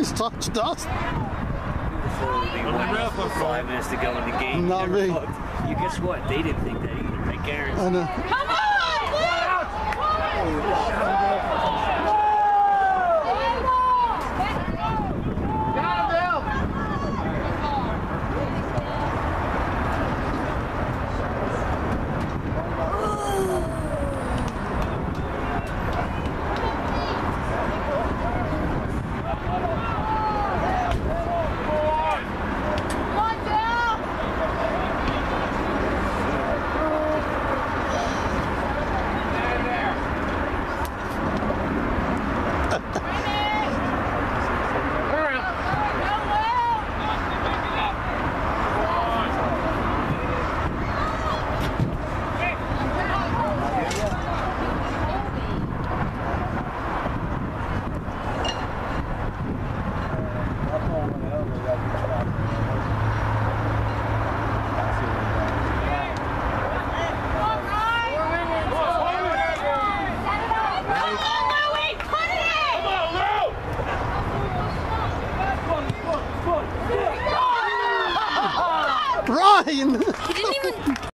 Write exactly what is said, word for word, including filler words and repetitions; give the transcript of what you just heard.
Just touch dust. Before we went for five minutes to go in the game. Not me. You guess what? They didn't think that either. I guarantee. I know. Come on! Ryan! He didn't even...